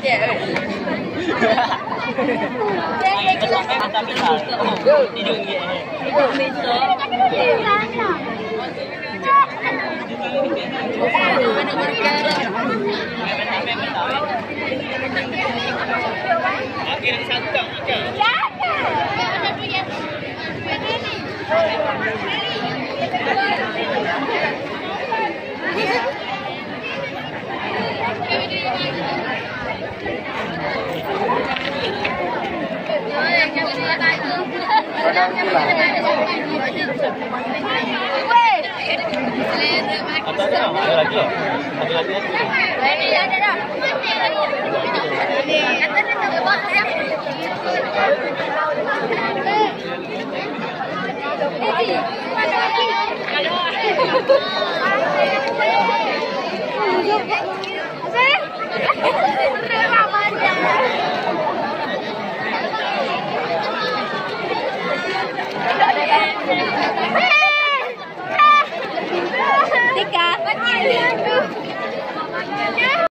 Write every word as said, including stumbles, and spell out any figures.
Sampai mata pisau. Tidur ye. Tidur besok. Akhir satu ikan. Atau ada ada lagi loh, ada lagi. Ini ada dah. Tiga.